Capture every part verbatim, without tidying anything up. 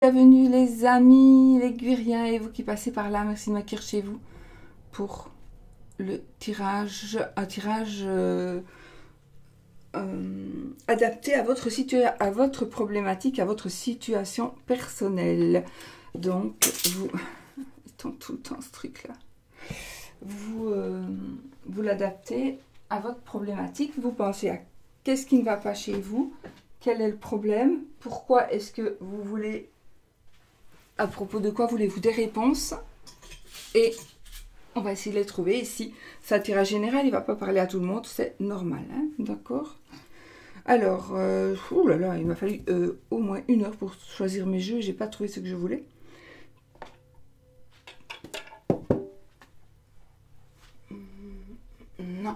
Bienvenue les amis, les Guiriens et vous qui passez par là, merci de m'accueillir chez vous pour le tirage, un tirage euh, euh, adapté à votre, à votre problématique, à votre situation personnelle. Donc, vous, tout le temps ce truc là, vous, euh, vous l'adaptez à votre problématique, vous pensez à qu'est-ce qui ne va pas chez vous, quel est le problème, pourquoi est-ce que vous voulez... À propos de quoi voulez-vous des réponses? Et on va essayer de les trouver. Ici, c'est un tirage général, il ne va pas parler à tout le monde, c'est normal, hein, d'accord? Alors, euh, oh là là, il m'a fallu euh, au moins une heure pour choisir mes jeux, j'ai pas trouvé ce que je voulais. Non.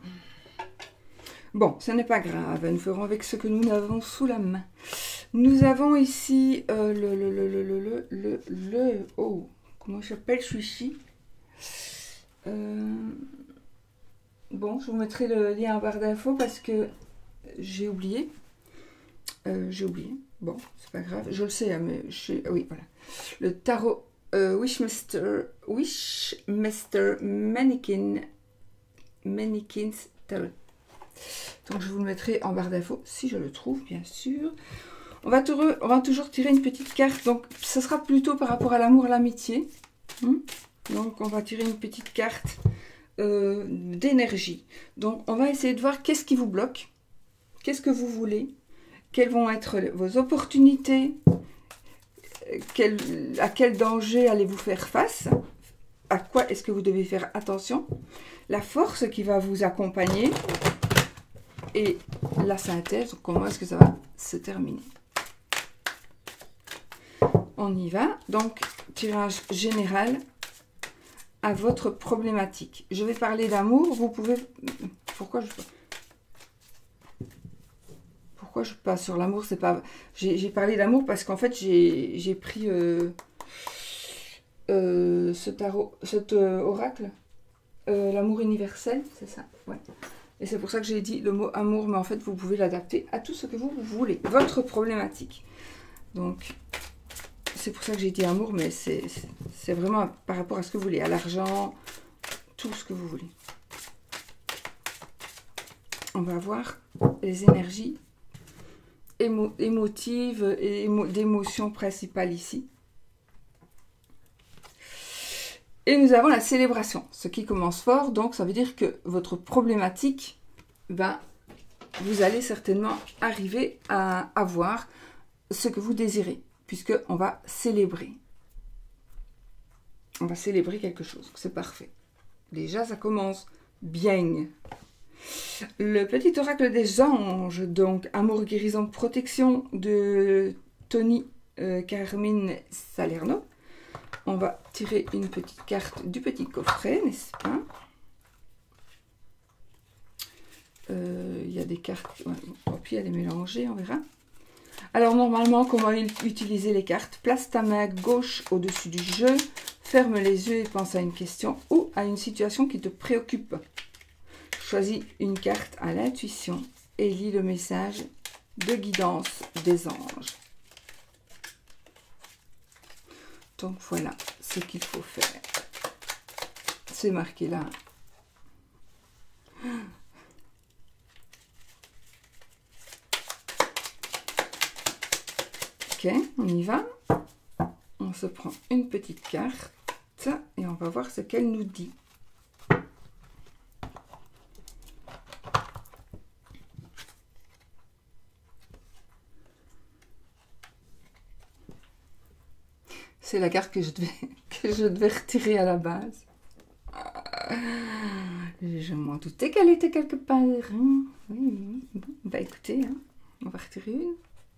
Bon, ce n'est pas grave, nous ferons avec ce que nous avons sous la main. Nous avons ici euh, le, le, le, le, le, le, le, oh, comment j'appelle celui-ci euh, Bon, je vous mettrai le lien en barre d'infos parce que j'ai oublié. Euh, j'ai oublié. Bon, c'est pas grave, je le sais, hein, mais je sais, oui, voilà. Le tarot euh, Wishmaster, Wishmaster Mannequin, Mannequins Tarot. Donc je vous le mettrai en barre d'infos si je le trouve, bien sûr. On va, on va toujours tirer une petite carte, donc ce sera plutôt par rapport à l'amour et l'amitié. Hum donc on va tirer une petite carte euh, d'énergie. Donc on va essayer de voir qu'est-ce qui vous bloque, qu'est-ce que vous voulez, quelles vont être vos opportunités, quel, à quel danger allez-vous faire face, à quoi est-ce que vous devez faire attention, la force qui va vous accompagner et la synthèse, comment est-ce que ça va se terminer. On y va, donc tirage général à votre problématique. Je vais parler d'amour, vous pouvez... Pourquoi je... Pourquoi je passe sur l'amour? C'est pas... J'ai parlé d'amour parce qu'en fait j'ai pris euh, euh, ce tarot, cet euh, oracle, euh, l'amour universel, c'est ça, ouais. Et c'est pour ça que j'ai dit le mot amour, mais en fait vous pouvez l'adapter à tout ce que vous voulez, votre problématique. Donc... C'est pour ça que j'ai dit amour, mais c'est vraiment par rapport à ce que vous voulez, à l'argent, tout ce que vous voulez. On va voir les énergies émo émotives et émo d'émotions principales ici. Et nous avons la célébration, ce qui commence fort, donc ça veut dire que votre problématique, ben, vous allez certainement arriver à avoir ce que vous désirez. Puisqu'on va célébrer. On va célébrer quelque chose. C'est parfait. Déjà, ça commence bien. Le petit oracle des anges, donc amour, guérison, protection de Tony euh, Carmine Salerno. On va tirer une petite carte du petit coffret, n'est-ce pas? euh, Il y a des cartes. Ouais, et puis, elle est mélangée, on verra. Alors normalement, comment utiliser les cartes? Place ta main gauche au-dessus du jeu, ferme les yeux et pense à une question ou à une situation qui te préoccupe. Choisis une carte à l'intuition et lis le message de guidance des anges. Donc voilà ce qu'il faut faire. C'est marqué là. Ok, on y va. On se prend une petite carte et on va voir ce qu'elle nous dit. C'est la carte que je devais, que je devais retirer à la base. Je m'en doutais qu'elle était quelque part. Hein. Oui, oui. Bon, bah écoutez, hein, on va retirer une.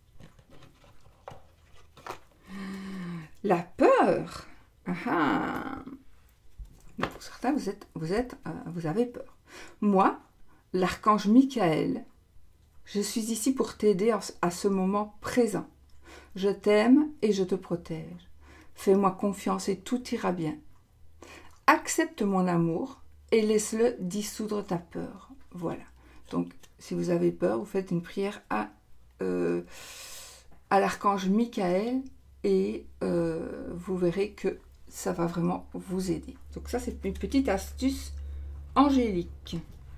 La peur. Ah ah. Pour certains, vous êtes, vous êtes, euh, vous avez peur. Moi, l'archange Michael, je suis ici pour t'aider à ce moment présent. Je t'aime et je te protège. Fais-moi confiance et tout ira bien. Accepte mon amour et laisse-le dissoudre ta peur. Voilà. Donc, si vous avez peur, vous faites une prière à, euh, à l'archange Michael et euh, vous verrez que ça va vraiment vous aider. Donc ça, c'est une petite astuce angélique.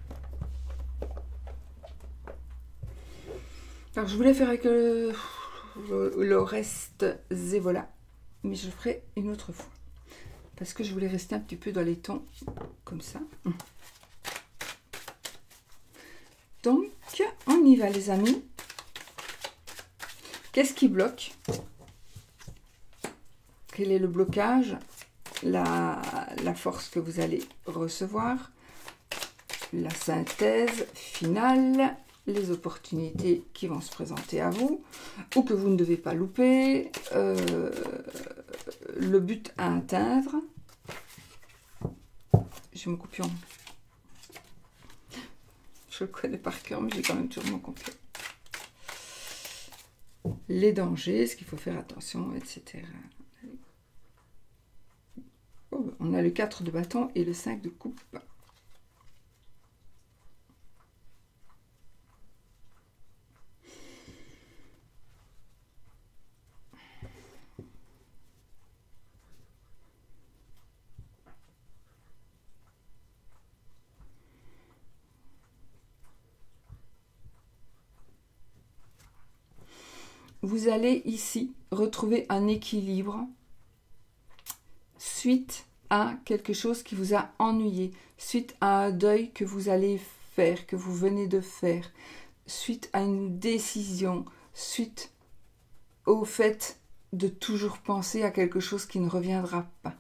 Alors, je voulais faire avec le, le reste Zévola, mais je le ferai une autre fois. Parce que je voulais rester un petit peu dans les tons comme ça. Donc, on y va les amis. Qu'est-ce qui bloque? Quel est le blocage? La, la force que vous allez recevoir. La synthèse finale. Les opportunités qui vont se présenter à vous. Ou que vous ne devez pas louper. Euh, le but à atteindre. J'ai mon copion. Je le connais par cœur, mais j'ai quand même toujours mon copion. Les dangers, ce qu'il faut faire attention, et cetera. Oh, on a le quatre de bâton et le cinq de coupe. Vous allez ici retrouver un équilibre suite à quelque chose qui vous a ennuyé, suite à un deuil que vous allez faire, que vous venez de faire, suite à une décision, suite au fait de toujours penser à quelque chose qui ne reviendra pas.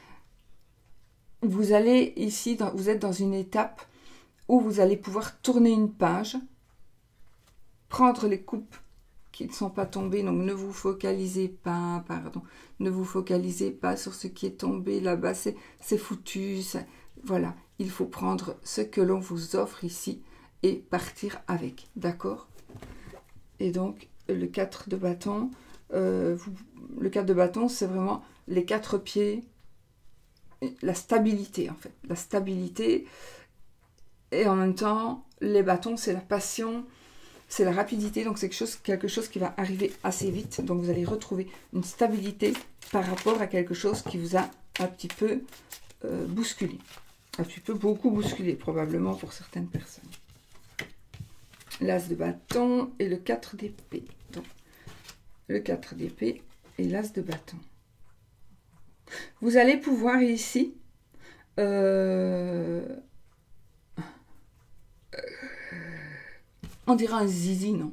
Vous allez ici, dans, vous êtes dans une étape où vous allez pouvoir tourner une page, prendre les coupes qui ne sont pas tombés, donc ne vous focalisez pas, pardon, ne vous focalisez pas sur ce qui est tombé là-bas, c'est foutu, ça, voilà, il faut prendre ce que l'on vous offre ici et partir avec, d'accord? Et donc, le quatre de bâton, euh, vous, le quatre de bâton, c'est vraiment les quatre pieds, la stabilité en fait, la stabilité, et en même temps, les bâtons, c'est la passion, c'est la rapidité, donc c'est quelque chose, quelque chose qui va arriver assez vite. Donc vous allez retrouver une stabilité par rapport à quelque chose qui vous a un petit peu euh, bousculé. Un petit peu beaucoup bousculé, probablement pour certaines personnes. L'as de bâton et le quatre d'épée. Donc le quatre d'épée et l'as de bâton. Vous allez pouvoir ici... Euh, On dirait un zizi, non?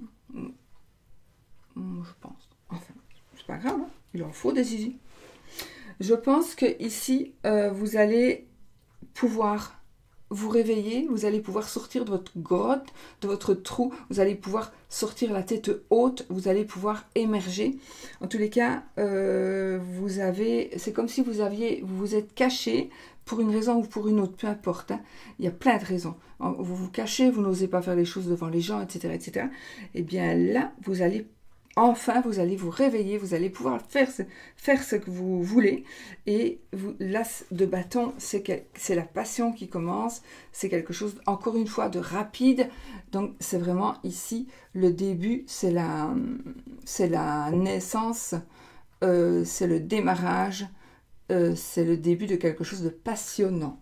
Je pense. Enfin, c'est pas grave, hein, il en faut des zizi. Je pense que ici, euh, vous allez pouvoir vous réveiller, vous allez pouvoir sortir de votre grotte, de votre trou, vous allez pouvoir sortir la tête haute, vous allez pouvoir émerger. En tous les cas, euh, vous avez, c'est comme si vous aviez, vous vous êtes caché pour une raison ou pour une autre, peu importe. Hein. Il y a plein de raisons. Vous vous cachez, vous n'osez pas faire les choses devant les gens, et cetera, et cetera. Et bien là, vous allez enfin, vous allez vous réveiller, vous allez pouvoir faire ce, faire ce que vous voulez. Et l'as de bâton, c'est la passion qui commence. C'est quelque chose, encore une fois, de rapide. Donc, c'est vraiment ici, le début, c'est la, c'est la naissance, euh, c'est le démarrage, euh, c'est le début de quelque chose de passionnant.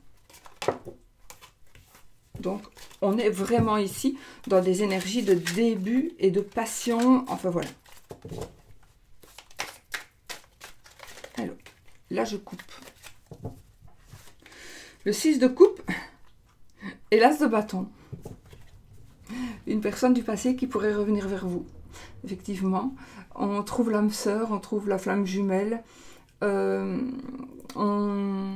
Donc, on est vraiment ici dans des énergies de début et de passion. Enfin, voilà. Alors, là, je coupe. Le six de coupe et l'as de bâton. Une personne du passé qui pourrait revenir vers vous. Effectivement, on trouve l'âme sœur, on trouve la flamme jumelle. Euh, on...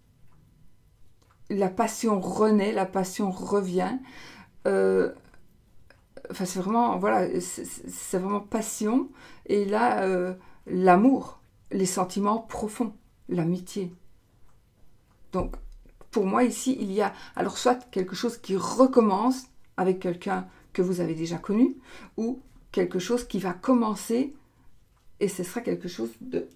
La passion renaît, la passion revient. Euh, enfin, c'est vraiment, voilà, c'est vraiment passion. Et là, euh, l'amour, les sentiments profonds, l'amitié. Donc, pour moi, ici, il y a alors soit quelque chose qui recommence avec quelqu'un que vous avez déjà connu, ou quelque chose qui va commencer, et ce sera quelque chose de...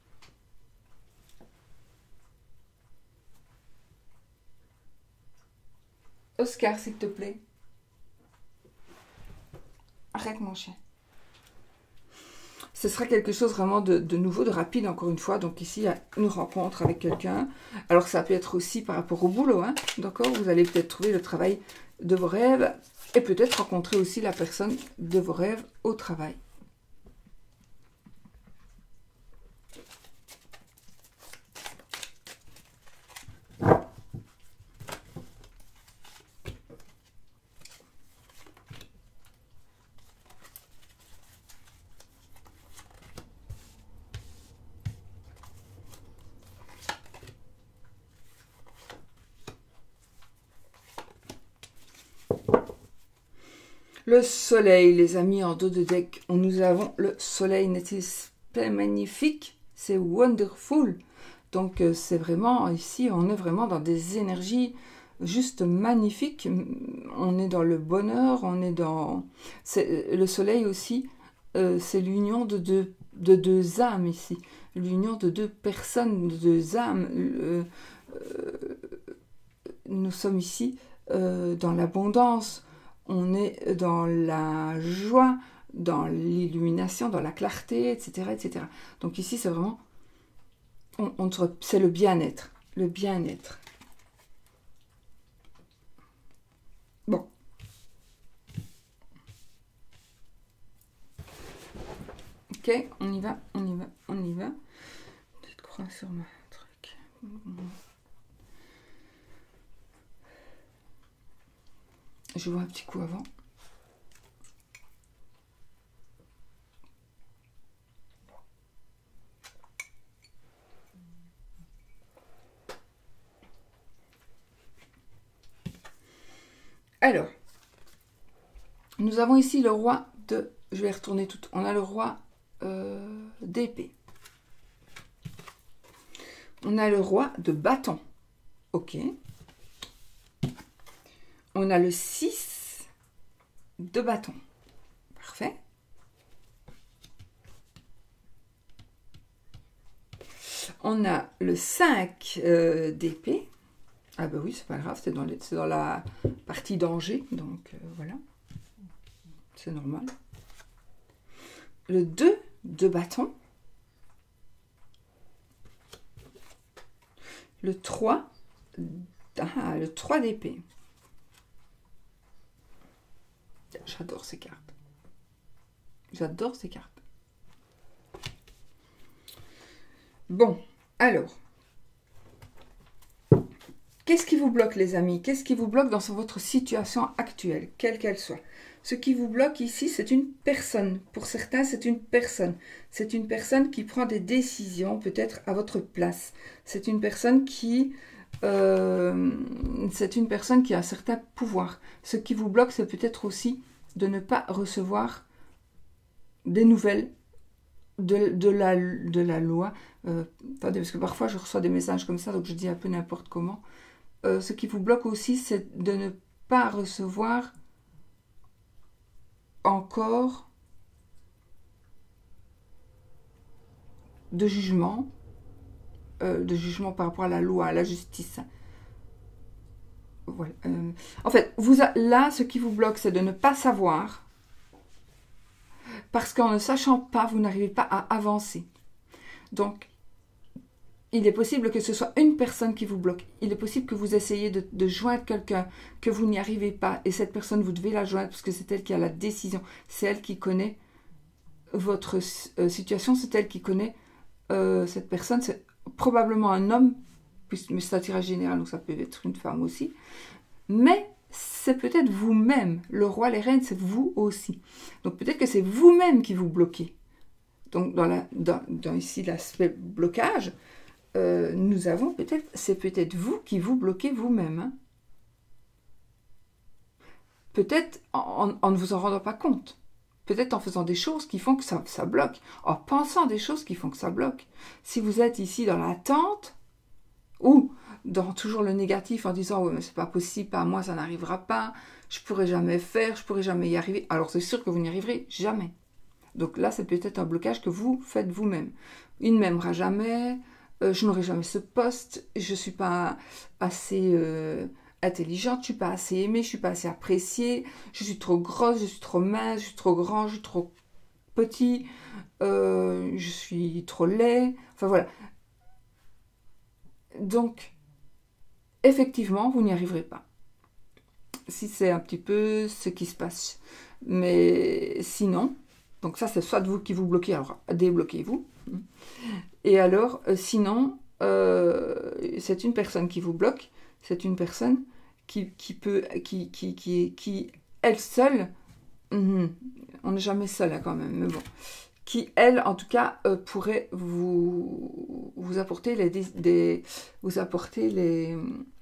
Oscar, s'il te plaît. Arrête, mon chien. ce sera quelque chose vraiment de, de nouveau, de rapide, encore une fois. Donc ici, il y a une rencontre avec quelqu'un. Alors ça peut être aussi par rapport au boulot, hein, d'accord? Vous allez peut-être trouver le travail de vos rêves et peut-être rencontrer aussi la personne de vos rêves au travail. Le soleil, les amis, en dos de deck, nous avons le soleil, n'est-ce pas magnifique? C'est wonderful. Donc, c'est vraiment, ici, on est vraiment dans des énergies juste magnifiques. On est dans le bonheur, on est dans... Est, le soleil aussi, euh, c'est l'union de deux, de deux âmes ici. L'union de deux personnes, de deux âmes. Euh, euh, nous sommes ici euh, dans l'abondance. On est dans la joie, dans l'illumination, dans la clarté, et cetera et cetera. Donc ici, c'est vraiment... On, on, c'est le bien-être. Le bien-être. Bon. Ok, on y va, on y va, on y va. Petite croix sur ma truc. Je vois un petit coup avant. Alors, nous avons ici le roi de... Je vais retourner tout. On a le roi euh, d'épée. On a le roi de bâton. Ok. On a le six de bâton. Parfait. On a le cinq euh, d'épée. Ah ben oui, c'est pas grave, c'est dans, les, dans la partie danger. Donc euh, voilà. C'est normal. Le deux de bâton. Le trois. Ah, le trois d'épée. J'adore ces cartes. J'adore ces cartes. Bon, alors. Qu'est-ce qui vous bloque, les amis? Qu'est-ce qui vous bloque dans votre situation actuelle, quelle qu'elle soit? Ce qui vous bloque ici, c'est une personne. Pour certains, c'est une personne. C'est une personne qui prend des décisions, peut-être à votre place. C'est une personne qui... Euh, c'est une personne qui a un certain pouvoir. Ce qui vous bloque, c'est peut-être aussi de ne pas recevoir des nouvelles de, de, la, de la loi. Euh, attendez, parce que parfois je reçois des messages comme ça, donc je dis un peu n'importe comment. Euh, ce qui vous bloque aussi, c'est de ne pas recevoir encore de jugement, euh, de jugement par rapport à la loi, à la justice. Voilà. Euh, en fait, vous a, là, ce qui vous bloque, c'est de ne pas savoir, parce qu'en ne sachant pas, vous n'arrivez pas à avancer. Donc, il est possible que ce soit une personne qui vous bloque. Il est possible que vous essayez de, de joindre quelqu'un, que vous n'y arrivez pas, et cette personne, vous devez la joindre, parce que c'est elle qui a la décision. C'est elle qui connaît votre euh, situation, c'est elle qui connaît euh, cette personne. C'est probablement un homme, mais c'est un tirage général, donc ça peut être une femme aussi. Mais c'est peut-être vous-même. Le roi, les reines, c'est vous aussi. Donc peut-être que c'est vous-même qui vous bloquez. Donc dans, la, dans, dans ici l'aspect blocage, euh, nous avons peut-être, c'est peut-être vous qui vous bloquez vous-même. Hein. Peut-être en, en, en ne vous en rendant pas compte. Peut-être en faisant des choses qui font que ça, ça bloque. En pensant des choses qui font que ça bloque. Si vous êtes ici dans l'attente, ou dans toujours le négatif en disant « oui, mais c'est pas possible, à moi ça n'arrivera pas, je pourrai jamais faire, je pourrai jamais y arriver », alors c'est sûr que vous n'y arriverez jamais. Donc là, c'est peut-être un blocage que vous faites vous-même. Il ne m'aimera jamais, euh, je n'aurai jamais ce poste, je ne suis pas assez euh, intelligente, je ne suis pas assez aimée, je ne suis pas assez appréciée, je suis trop grosse, je suis trop mince, je suis trop grand, je suis trop petit, euh, je suis trop laid, enfin voilà. Donc, effectivement, vous n'y arriverez pas. Si c'est un petit peu ce qui se passe. Mais sinon, donc ça c'est soit vous qui vous bloquez, alors débloquez-vous. Et alors, euh, sinon, euh, c'est une personne qui vous bloque, c'est une personne qui, qui peut, qui, qui, qui, qui, elle seule, mm, on n'est jamais seul hein, quand même, mais bon, qui elle, en tout cas, euh, pourrait vous, vous apporter les, des, vous apporter les,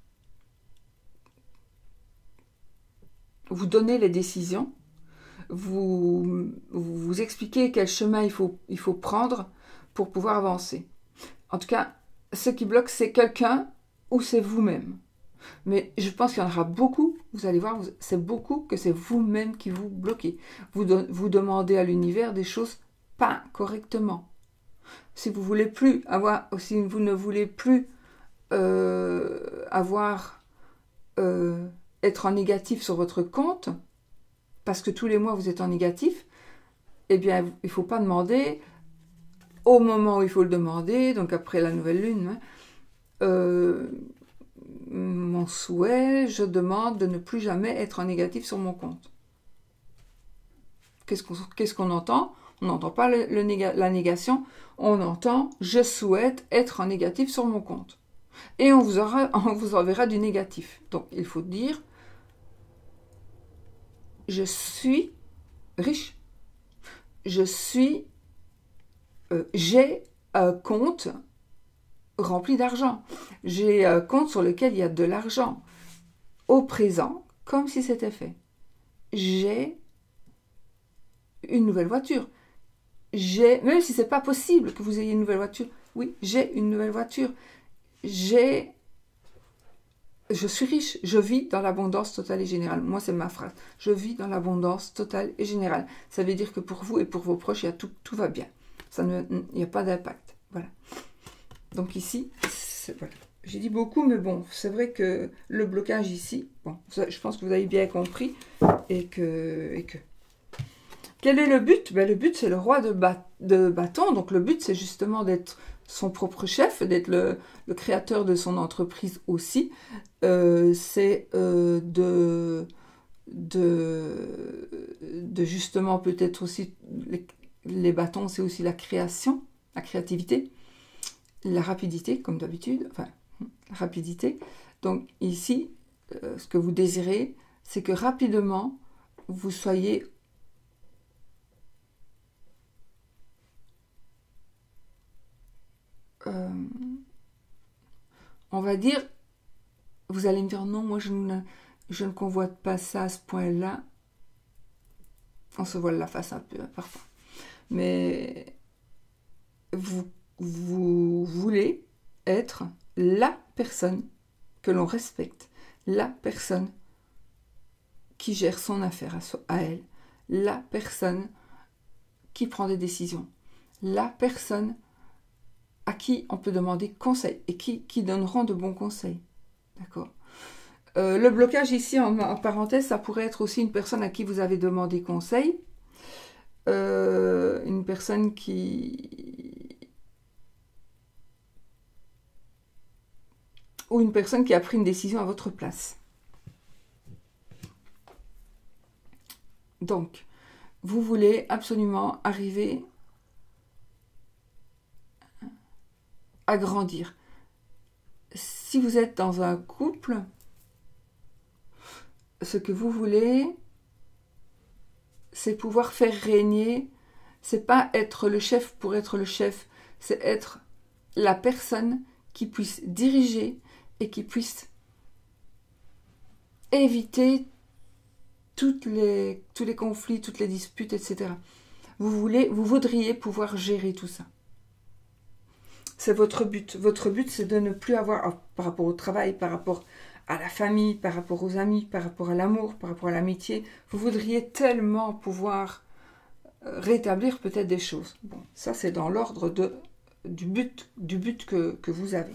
vous donner les décisions, vous, vous, vous expliquer quel chemin il faut, il faut prendre pour pouvoir avancer. En tout cas, ce qui bloque, c'est quelqu'un ou c'est vous-même. Mais je pense qu'il y en aura beaucoup, vous allez voir, c'est beaucoup que c'est vous-même qui vous bloquez. Vous, vous demandez à l'univers des choses pas correctement. Si vous voulez plus avoir, si vous ne voulez plus euh, avoir, euh, être en négatif sur votre compte, parce que tous les mois vous êtes en négatif, eh bien, il ne faut pas demander au moment où il faut le demander, donc après la nouvelle lune, hein, euh, mon souhait, je demande de ne plus jamais être en négatif sur mon compte. Qu'est-ce qu'on qu'est-ce qu'on entend? On n'entend pas le, le néga, la négation, on entend « je souhaite être en négatif sur mon compte ». Et on vous, aura, on vous enverra du négatif. Donc il faut dire « je suis riche ». Je suis, euh, j'ai un compte rempli d'argent. J'ai un compte sur lequel il y a de l'argent au présent, comme si c'était fait. J'ai une nouvelle voiture. J'ai, même si c'est pas possible que vous ayez une nouvelle voiture, oui, j'ai une nouvelle voiture. J'ai, je suis riche. Je vis dans l'abondance totale et générale. Moi, c'est ma phrase. Je vis dans l'abondance totale et générale. Ça veut dire que pour vous et pour vos proches, il y a tout, tout va bien. Ça ne, il n'y a pas d'impact. Voilà. Donc ici, voilà. J'ai dit beaucoup, mais bon, c'est vrai que le blocage ici, bon, ça, je pense que vous avez bien compris et que, et que. Quel est le but? Ben, le but, c'est le roi de, bat, de bâton. Donc le but, c'est justement d'être son propre chef, d'être le, le créateur de son entreprise aussi. Euh, c'est euh, de, de, de justement peut-être aussi, les, les bâtons, c'est aussi la création, la créativité, la rapidité, comme d'habitude, enfin, la rapidité. Donc ici, euh, ce que vous désirez, c'est que rapidement, vous soyez euh, on va dire, vous allez me dire non, moi je ne, je ne convoite pas ça à ce point-là. On se voile la face un peu parfois. Mais vous, vous voulez être la personne que l'on respecte, la personne qui gère son affaire à, so, à elle, la personne qui prend des décisions, la personne à qui on peut demander conseil et qui, qui donneront de bons conseils. D'accord ? euh, Le blocage ici, en, en parenthèse, ça pourrait être aussi une personne à qui vous avez demandé conseil, euh, une personne qui... ou une personne qui a pris une décision à votre place. Donc, vous voulez absolument arriver à grandir. Si vous êtes dans un couple, ce que vous voulez, c'est pouvoir faire régner, c'est pas être le chef pour être le chef, c'est être la personne qui puisse diriger et qui puisse éviter toutes les, tous les conflits, toutes les disputes, et cetera. Vous voulez, vous voudriez pouvoir gérer tout ça. C'est votre but. Votre but, c'est de ne plus avoir, oh, par rapport au travail, par rapport à la famille, par rapport aux amis, par rapport à l'amour, par rapport à l'amitié, vous voudriez tellement pouvoir rétablir peut-être des choses. Bon, ça, c'est dans l'ordre de du but, du but que, que vous avez.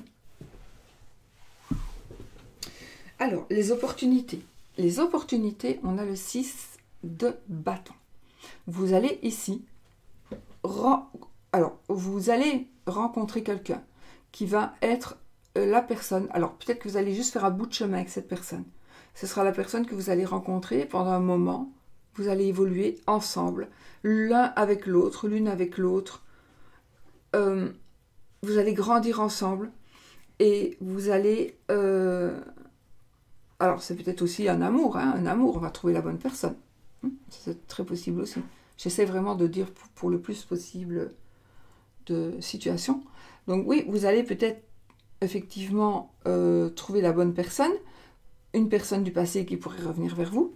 Alors, les opportunités. Les opportunités, on a le six de bâton. Vous allez ici alors, vous allez rencontrer quelqu'un qui va être la personne. Alors, peut-être que vous allez juste faire un bout de chemin avec cette personne. Ce sera la personne que vous allez rencontrer pendant un moment. Vous allez évoluer ensemble, l'un avec l'autre, l'une avec l'autre. Euh, vous allez grandir ensemble et vous allez... Euh, alors, c'est peut-être aussi un amour, hein, un amour, on va trouver la bonne personne. C'est très possible aussi. J'essaie vraiment de dire pour, pour le plus possible de situations. Donc oui, vous allez peut-être effectivement euh, trouver la bonne personne, une personne du passé qui pourrait revenir vers vous.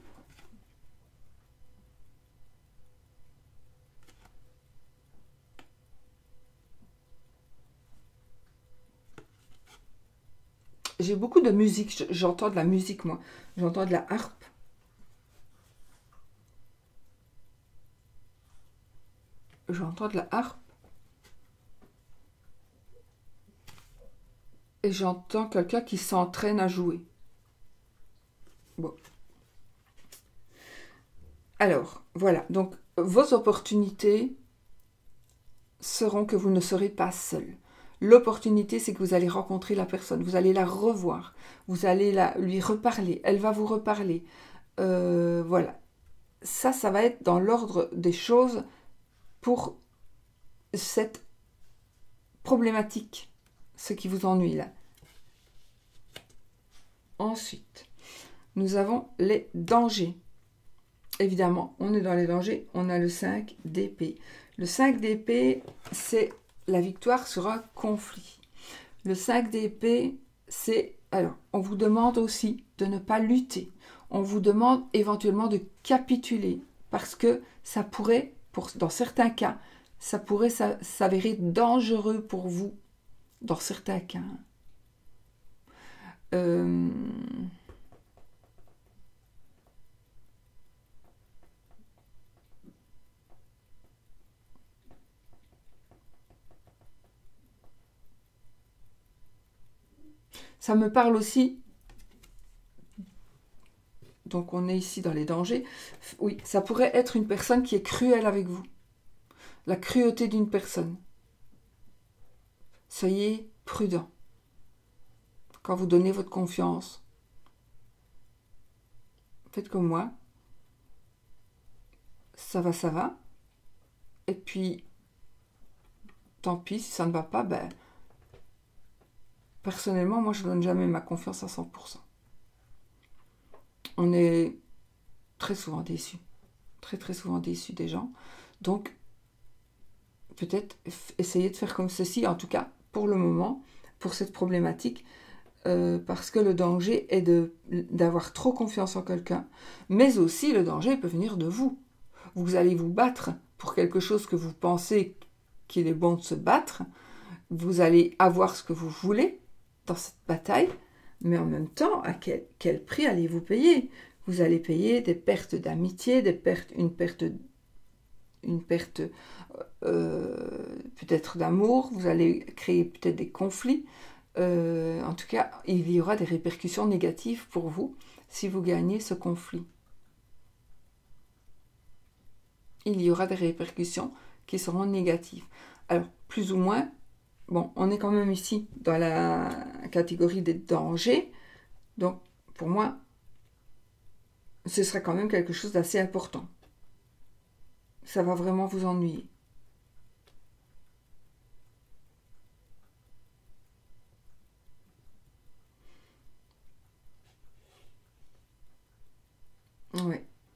J'ai beaucoup de musique, j'entends de la musique moi, j'entends de la harpe. J'entends de la harpe. Et j'entends quelqu'un qui s'entraîne à jouer. Bon. Alors, voilà. Donc, vos opportunités seront que vous ne serez pas seul. L'opportunité, c'est que vous allez rencontrer la personne. Vous allez la revoir. Vous allez la, lui reparler. Elle va vous reparler. Euh, voilà. Ça, ça va être dans l'ordre des choses pour cette problématique. Ce qui vous ennuie là. Ensuite, nous avons les dangers. Évidemment, on est dans les dangers. On a le cinq d'épée. Le cinq d'épée, c'est la victoire sur un conflit. Le cinq d'épée, c'est... Alors, on vous demande aussi de ne pas lutter. On vous demande éventuellement de capituler. Parce que ça pourrait, pour, dans certains cas, ça pourrait s'avérer dangereux pour vous. Dans certains cas. Euh... Ça me parle aussi, donc on est ici dans les dangers, oui, ça pourrait être une personne qui est cruelle avec vous. La cruauté d'une personne. Soyez prudent. Quand vous donnez votre confiance, faites comme moi. Ça va, ça va. Et puis, tant pis, si ça ne va pas, ben... Personnellement, moi, je ne donne jamais ma confiance à cent pour cent. On est très souvent déçus. Très, très souvent déçus des gens. Donc, peut-être essayer de faire comme ceci, en tout cas, pour le moment, pour cette problématique, euh, parce que le danger est de, d'avoir trop confiance en quelqu'un, mais aussi le danger peut venir de vous. Vous allez vous battre pour quelque chose que vous pensez qu'il est bon de se battre. Vous allez avoir ce que vous voulez dans cette bataille, mais en même temps, à quel, quel prix allez-vous payer? Vous allez payer des pertes d'amitié, des pertes, une perte, une perte euh, peut-être d'amour, vous allez créer peut-être des conflits. Euh, en tout cas, il y aura des répercussions négatives pour vous si vous gagnez ce conflit. Il y aura des répercussions qui seront négatives. Alors, plus ou moins, bon, on est quand même ici dans la catégorie des dangers. Donc, pour moi, ce sera quand même quelque chose d'assez important. Ça va vraiment vous ennuyer. Oui.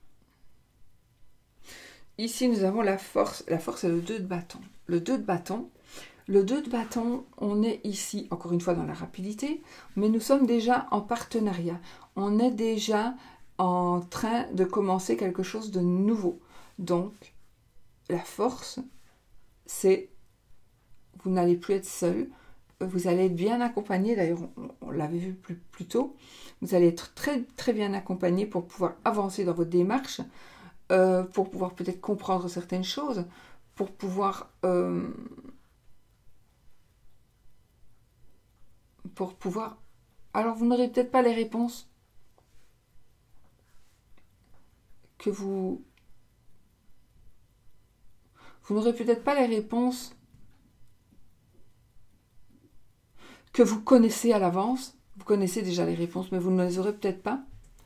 Ici, nous avons la force. La force, c'est le deux de bâton. Le deux de bâton, le deux de bâton, on est ici, encore une fois, dans la rapidité, mais nous sommes déjà en partenariat. On est déjà en train de commencer quelque chose de nouveau. Donc, la force, c'est, vous n'allez plus être seul, vous allez être bien accompagné, d'ailleurs, on, on l'avait vu plus, plus tôt, vous allez être très, très bien accompagné pour pouvoir avancer dans votre démarche, euh, pour pouvoir peut-être comprendre certaines choses, pour pouvoir... Euh, pour pouvoir... Alors, vous n'aurez peut-être pas les réponses que vous... Vous n'aurez peut-être pas les réponses que vous connaissez à l'avance. Vous connaissez déjà les réponses, mais vous ne les aurez peut-être pas.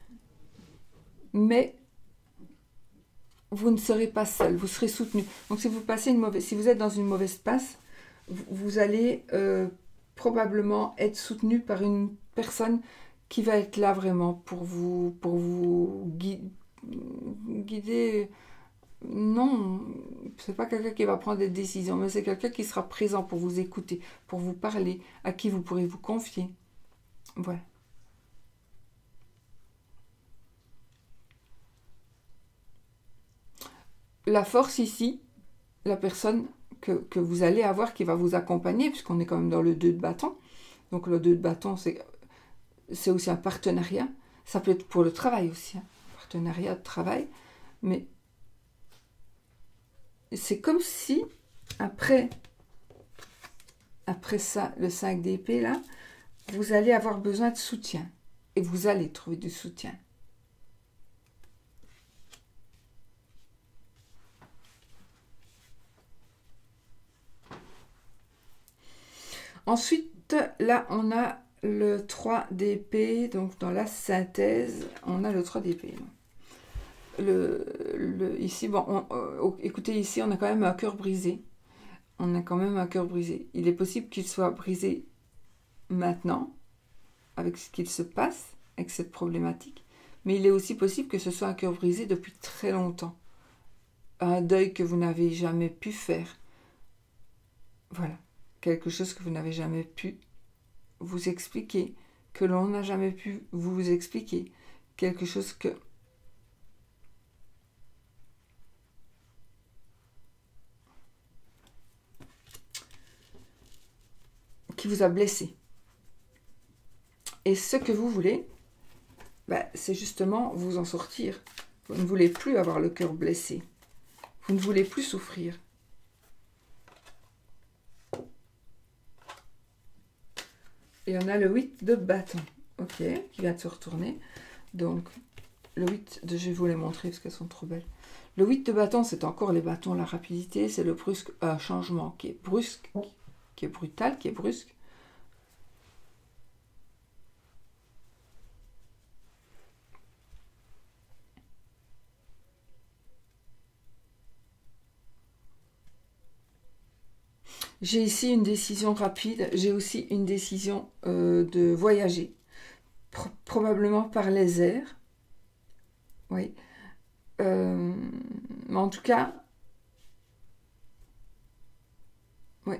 Mais vous ne serez pas seul, vous serez soutenu. Donc si vous passez une mauvaise, si vous êtes dans une mauvaise passe, vous, vous allez euh, probablement être soutenu par une personne qui va être là vraiment pour vous, pour vous guider. guider non, c'est pas quelqu'un qui va prendre des décisions, mais c'est quelqu'un qui sera présent pour vous écouter, pour vous parler, à qui vous pourrez vous confier. Voilà. La force ici, la personne que, que vous allez avoir qui va vous accompagner, puisqu'on est quand même dans le deux de bâton. Donc le deux de bâton, c'est c'est aussi un partenariat. Ça peut être pour le travail aussi, hein. Partenariat de travail. Mais c'est comme si, après, après ça, le cinq d'épée, là, vous allez avoir besoin de soutien. Et vous allez trouver du soutien. Ensuite, là, on a le trois d'épée. Donc, dans la synthèse, on a le trois d'épée. Le, le, ici, bon, on, euh, écoutez, ici, on a quand même un cœur brisé. On a quand même un cœur brisé. Il est possible qu'il soit brisé maintenant, avec ce qu'il se passe, avec cette problématique. Mais il est aussi possible que ce soit un cœur brisé depuis très longtemps. Un deuil que vous n'avez jamais pu faire. Voilà. Quelque chose que vous n'avez jamais pu vous expliquer, que l'on n'a jamais pu vous expliquer. Quelque chose que... qui vous a blessé. Et ce que vous voulez, ben, c'est justement vous en sortir. Vous ne voulez plus avoir le cœur blessé. Vous ne voulez plus souffrir. Et on a le huit de bâton, ok, qui vient de se retourner. Donc, le huit, de, je vais vous les montrer parce qu'elles sont trop belles. Le huit de bâton, c'est encore les bâtons, la rapidité, c'est le brusque, un changement qui est brusque, qui est brutal, qui est brusque. J'ai ici une décision rapide, j'ai aussi une décision euh, de voyager, Pro probablement par les airs, oui, euh, mais en tout cas, oui,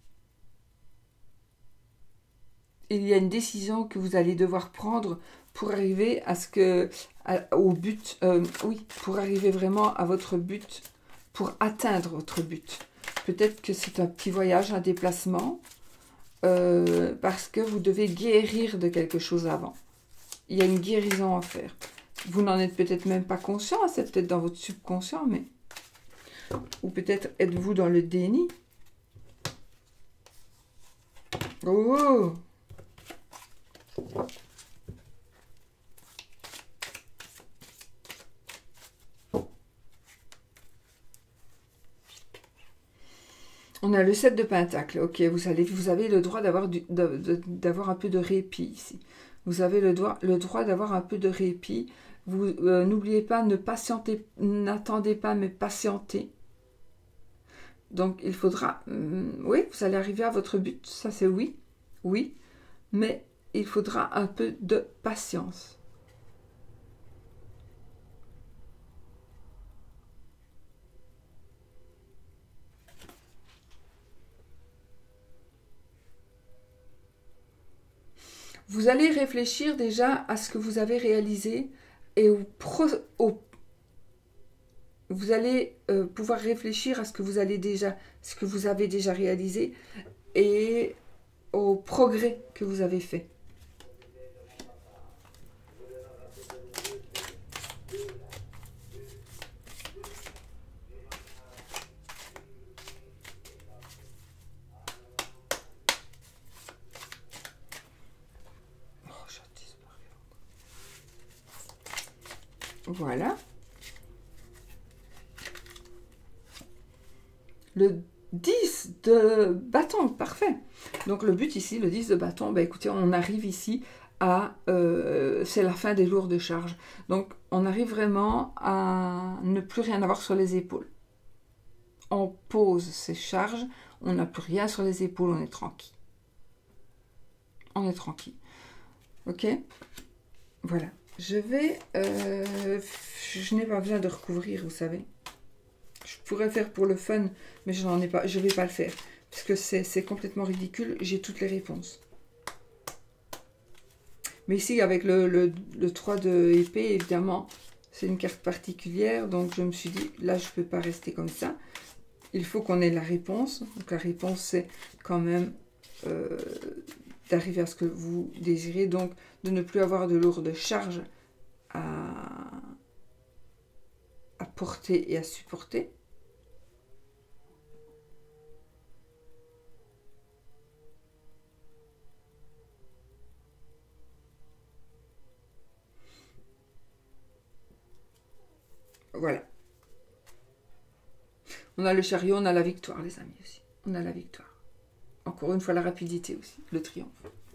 il y a une décision que vous allez devoir prendre pour arriver à ce que, à, au but, euh, oui, pour arriver vraiment à votre but, pour atteindre votre but. Peut-être que c'est un petit voyage, un déplacement, euh, parce que vous devez guérir de quelque chose avant. Il y a une guérison à faire. Vous n'en êtes peut-être même pas conscient, c'est peut-être dans votre subconscient, mais... Ou peut-être êtes-vous dans le déni. Oh! On a le sept de pentacle. Ok, vous, allez, vous avez le droit d'avoir d'avoir un peu de répit ici. Vous avez le droit, le droit d'avoir un peu de répit. Vous euh, n'oubliez pas, ne patientez, n'attendez pas, mais patientez. Donc, il faudra... Euh, oui, vous allez arriver à votre but. Ça, c'est oui. Oui. Mais il faudra un peu de patience. Vous allez réfléchir déjà à ce que vous avez réalisé et au, pro, au vous allez euh, pouvoir réfléchir à ce que vous allez déjà, ce que vous avez déjà réalisé et au progrès que vous avez fait. Voilà. le dix de bâton, parfait. Donc le but ici, le dix de bâton, ben écoutez, on arrive ici à, euh, c'est la fin des lourdes charges. Donc on arrive vraiment à ne plus rien avoir sur les épaules. On pose ces charges, on n'a plus rien sur les épaules, on est tranquille. On est tranquille. Ok? Voilà. Je vais... Euh, je n'ai pas besoin de recouvrir, vous savez. Je pourrais faire pour le fun, mais je n'en ai pas, je ne vais pas le faire. Parce que c'est complètement ridicule. J'ai toutes les réponses. Mais ici, avec le, le, le trois de épée, évidemment, c'est une carte particulière. Donc, je me suis dit, là, je ne peux pas rester comme ça. Il faut qu'on ait la réponse. Donc, la réponse, c'est quand même euh, d'arriver à ce que vous désirez. Donc, de ne plus avoir de lourdes charges à, à porter et à supporter. Voilà. On a le chariot, on a la victoire, les amis, aussi. On a la victoire. Encore une fois, la rapidité aussi, le triomphe.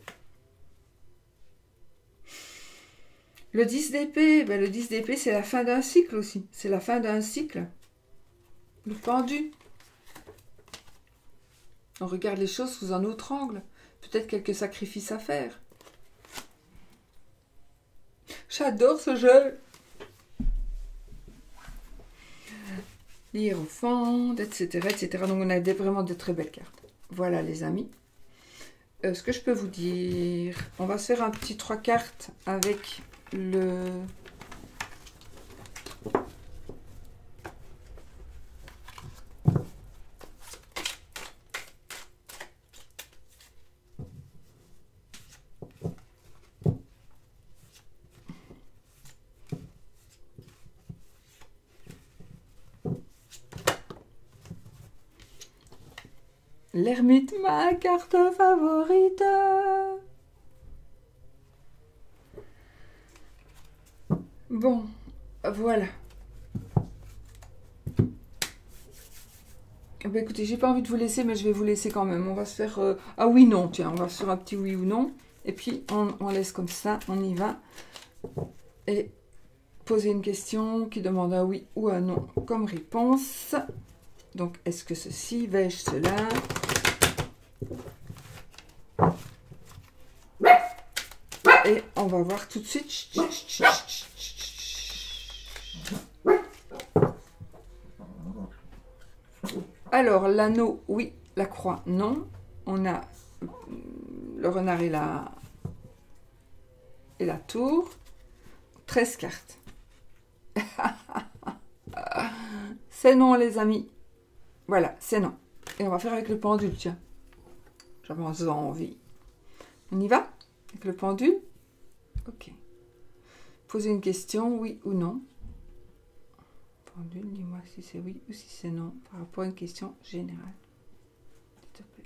Le dix d'épée, ben le dix d'épée, c'est la fin d'un cycle aussi. C'est la fin d'un cycle. Le pendu. On regarde les choses sous un autre angle. Peut-être quelques sacrifices à faire. J'adore ce jeu. L'Hiérophante, et cetera, et cetera. Donc on a des, vraiment de très belles cartes. Voilà les amis. Euh, ce que je peux vous dire, on va se faire un petit trois cartes avec le... L'ermite, ma carte favorite. Bon, voilà. Bah écoutez, j'ai pas envie de vous laisser, mais je vais vous laisser quand même. On va se faire... Euh... Ah oui, non, tiens, on va se faire un petit oui ou non. Et puis, on, on laisse comme ça, on y va. Et poser une question qui demande un oui ou un non comme réponse. Donc, est-ce que ceci, vais-je cela? Et on va voir tout de suite. Alors, l'anneau, oui. La croix, non. On a le renard et la, et la tour. treize cartes. C'est non, les amis. Voilà, c'est non. Et on va faire avec le pendule, tiens. J'avais envie. On y va? Avec le pendule? Ok. Poser une question, oui ou non. Pendule, dis-moi si c'est oui ou si c'est non par rapport à une question générale. S'il te plaît.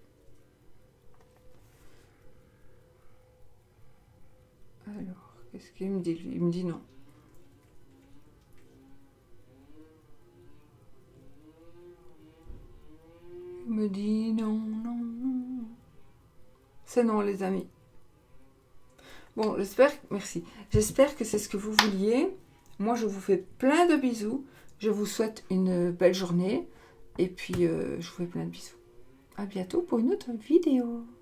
Alors, qu'est-ce qu'il me dit, lui? Il me dit non. Il me dit non, non, non. C'est non, les amis. Bon, j'espère, merci. J'espère que c'est ce que vous vouliez. Moi, je vous fais plein de bisous. Je vous souhaite une belle journée. Et puis, euh, je vous fais plein de bisous. À bientôt pour une autre vidéo.